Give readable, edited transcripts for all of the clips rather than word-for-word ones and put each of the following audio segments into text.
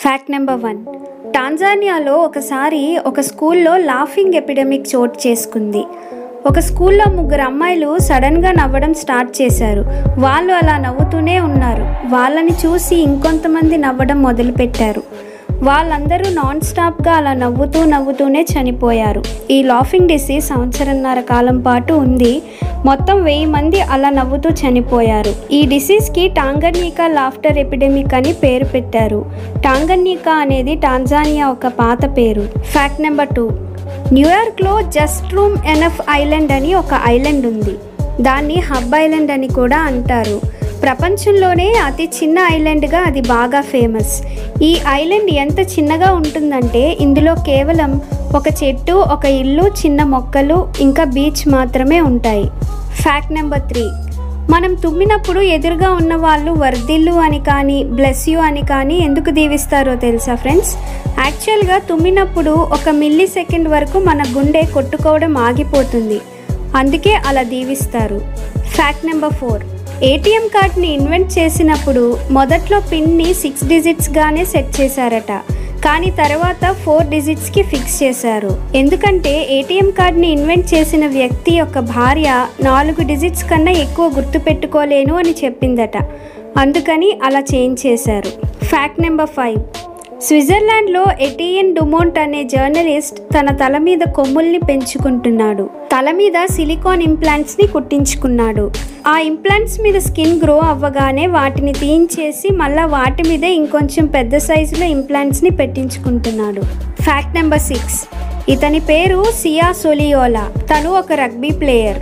Fact number 1. టాంజానియాలో ఒకసారి ఒక స్కూల్లో లాఫింగ్ ఎపిడమిక్ చోటు చేసుకుంది. ఒక స్కూల్లో 3 అమ్మాయిలు సడన్గా నవ్వడం స్టార్ట్ చేశారు. వాళ్ళు అలా నవ్వుతూనే ఉన్నారు. వాళ్ళని చూసి ఇంకొంతమంది నవ్వడం మొదలుపెట్టారు. వాళ్ళందరూ నాన్ స్టాప్గా అలా నవ్వుతూనే చనిపోయారు. ఈ లాఫింగ్ డిసీజ్ 1.5 కాలం పాటు ఉంది. మొత్తం 1000 మంది అలా నవ్వుతూ చనిపోయారు. ఈ డిసీజ్కి టాంగన్యికా లాఫ్టర్ ఎపిడమిక్ అని పేరు పెట్టారు. టాంగన్యికా అనేది టాంజానియా ఒక పాత పేరు. Fact number 2. న్యూయార్క్లో జస్ట్ రూమ్ ఎనఫ్ ఐలాండ్ అని ఒక ఐలాండ్ ఉంది. దాన్ని హబ్ ఐలాండ్ అని కూడా అంటారు. ప్రపంచంలోనే అతి చిన్న ఐలాండ్గా అది బాగా ఫేమస్. ఈ ఐలాండ్ ఎంత చిన్నగా ఉంటుందంటే ఇందులో కేవలం ఒక చెట్టు, ఒక ఇల్లు, చిన్న మొక్కలు, ఇంకా బీచ్ మాత్రమే ఉంటాయి. Fact number 3. మనం తుమ్మినప్పుడు ఎదురుగా ఉన్న వాళ్ళు వర్ధిల్లు అని కానీ బ్లెస్ యూ అని కానీ ఎందుకు దీవిస్తారో తెలుసా ఫ్రెండ్స్? యాక్చువల్గా తుమ్మినప్పుడు 1 మిల్లీ సెకండ్ వరకు మన గుండె కొట్టుకోవడం ఆగిపోతుంది. అందుకే అలా దీవిస్తారు. Fact number 4. ఏటీఎం కార్డ్ని ఇన్వెంట్ చేసినప్పుడు మొదట్లో పిన్ని 6 డిజిట్స్గానే సెట్ చేశారట. కానీ తర్వాత 4 డిజిట్స్కి ఫిక్స్ చేశారు. ఎందుకంటే ఏటీఎం కార్డ్ని ఇన్వెంట్ చేసిన వ్యక్తి యొక్క భార్య 4 డిజిట్స్ కన్నా ఎక్కువ గుర్తుపెట్టుకోలేను అని చెప్పిందట. అందుకని అలా చేంజ్ చేశారు. Fact number 5. స్విట్జర్లాండ్లో ఎటియన్ డుమోంట్ అనే జర్నలిస్ట్ తన తల మీద కొమ్ముల్ని పెంచుకుంటున్నాడు. తల మీద సిలికాన్ ఇంప్లాంట్స్ని కుట్టించుకున్నాడు. ఆ ఇంప్లాంట్స్ మీద స్కిన్ గ్రో అవ్వగానే వాటిని తీయించేసి మళ్ళీ వాటి మీదే ఇంకొంచెం పెద్ద సైజులో ఇంప్లాంట్స్ని పెట్టించుకుంటున్నాడు. Fact number 6. ఇతని పేరు సియా సోలియోలా. తను ఒక రగ్బీ ప్లేయర్.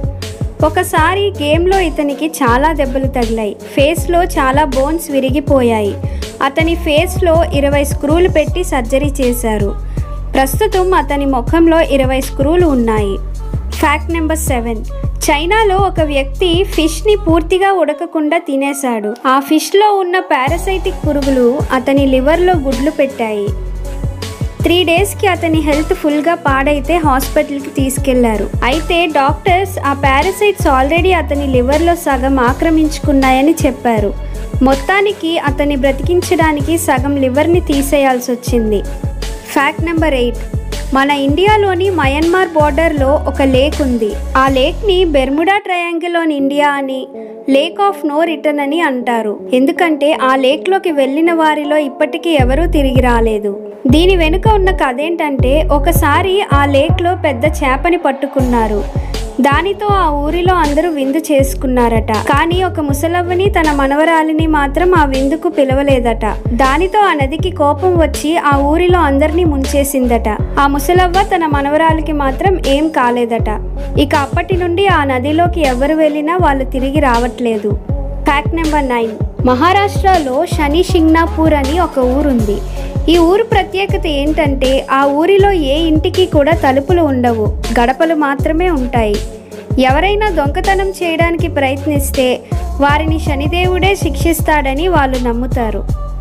ఒకసారి గేమ్లో ఇతనికి చాలా దెబ్బలు తగిలాయి. ఫేస్లో చాలా బోన్స్ విరిగిపోయాయి. అతని ఫేస్లో 20 స్క్రూలు పెట్టి సర్జరీ చేశారు. ప్రస్తుతం అతని ముఖంలో 20 స్క్రూలు ఉన్నాయి. Fact number 7. చైనాలో ఒక వ్యక్తి ఫిష్ని పూర్తిగా ఉడకకుండా తినేశాడు. ఆ ఫిష్లో ఉన్న పారాసైటిక్ పురుగులు అతని లివర్లో గుడ్లు పెట్టాయి. 3 డేస్కి అతని హెల్త్ ఫుల్గా పాడైతే హాస్పిటల్కి తీసుకెళ్లారు. అయితే డాక్టర్స్ ఆ పారాసైట్స్ ఆల్రెడీ అతని లివర్లో సగం ఆక్రమించుకున్నాయని చెప్పారు. మొత్తానికి అతన్ని బ్రతికించడానికి సగం లివర్ని తీసేయాల్సి వచ్చింది. Fact number 8. మన ఇండియాలోని మయన్మార్ బోర్డర్లో ఒక లేక్ ఉంది. ఆ లేక్ని బెర్ముడా ట్రయాంగిల్ ఆన్ ఇండియా అని, లేక్ ఆఫ్ నో రిటర్న్ అని అంటారు. ఎందుకంటే ఆ లేక్లోకి వెళ్ళిన వారిలో ఇప్పటికీ ఎవరూ తిరిగి రాలేదు. దీని వెనుక ఉన్న కథ ఏంటంటే ఒకసారి ఆ లేక్లో పెద్ద చేపని పట్టుకున్నారు. దానితో ఆ ఊరిలో అందరూ విందు చేసుకున్నారట. కానీ ఒక ముసలవ్వని తన మనవరాలిని మాత్రం ఆ విందుకు పిలవలేదట. దానితో ఆ నదికి కోపం వచ్చి ఆ ఊరిలో అందరినీ ముంచేసిందట. ఆ ముసలవ్వ తన మనవరాలికి మాత్రం ఏం కాలేదట. ఇక అప్పటి నుండి ఆ నదిలోకి ఎవరు వెళ్ళినా వాళ్ళు తిరిగి రావట్లేదు. Fact number 9. మహారాష్ట్రలో శని షింగ్నాపూర్ అని ఒక ఊరుంది. ఈ ఊరు ప్రత్యేకత ఏంటంటే ఆ ఊరిలో ఏ ఇంటికి కూడా తలుపులు ఉండవు, గడపలు మాత్రమే ఉంటాయి. ఎవరైనా దొంగతనం చేయడానికి ప్రయత్నిస్తే వారిని శనిదేవుడే శిక్షిస్తాడని వాళ్ళు నమ్ముతారు.